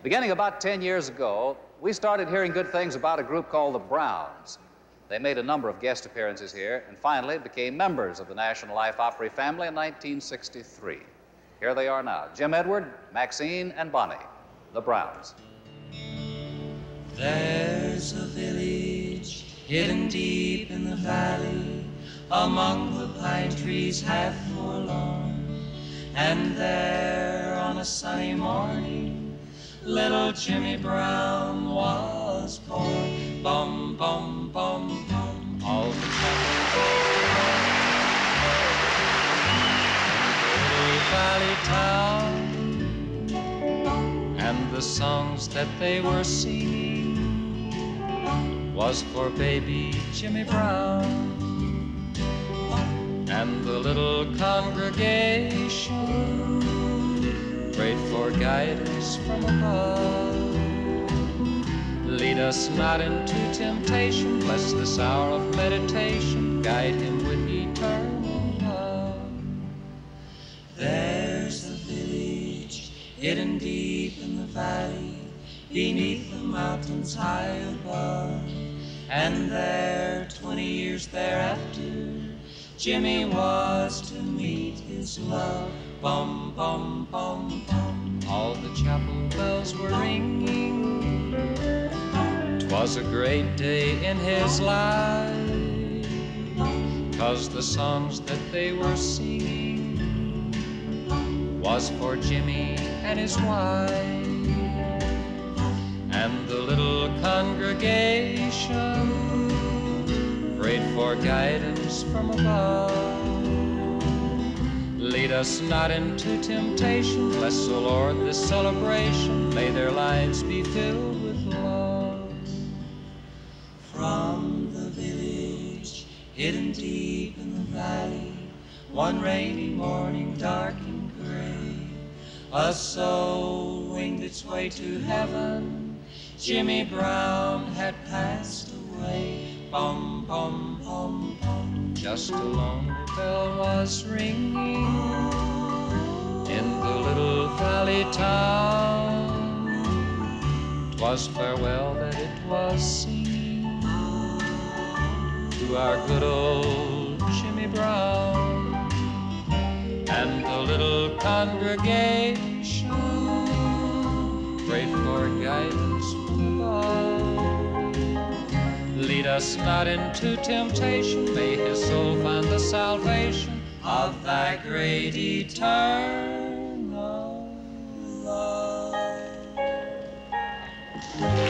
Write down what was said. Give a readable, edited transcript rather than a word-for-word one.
Beginning about 10 years ago, we started hearing good things about a group called the Browns. They made a number of guest appearances here and finally became members of the National Life Opry family in 1963. Here they are now, Jim Edward, Maxine, and Bonnie, the Browns. There's a village hidden deep in the valley, among the pine trees half forlorn, and there on a sunny morning, little Jimmy Brown was born. Bum, bum, bum, bum, all the little valley town, and the songs that they were singing was for baby Jimmy Brown. And the little congregation prayed for guidance from above. Lead us not into temptation, bless this hour of meditation, guide him with eternal love. There's a village hidden deep in the valley, beneath the mountains high above, and there 20 years thereafter Jimmy was to meet his love. Bum, bum, bum, bum, all the chapel bells were ringing. 'Twas a great day in his life, 'cause the songs that they were singing was for Jimmy and his wife. And the little congregation prayed for guidance from above. Lead us not into temptation, bless, O Lord, this celebration, may their lives be filled with love. From the village hidden deep in the valley, one rainy morning dark and gray, a soul winged its way to heaven. Jimmy Brown had passed away. Bum, bum, bum, bum, just a lonely bell was ringing in the little valley town. 'Twas farewell that it was singing to our good old Jimmy Brown. And the little congregation prayed for guidance from above. Lead us not into temptation, may his soul find the salvation of thy great eternal love.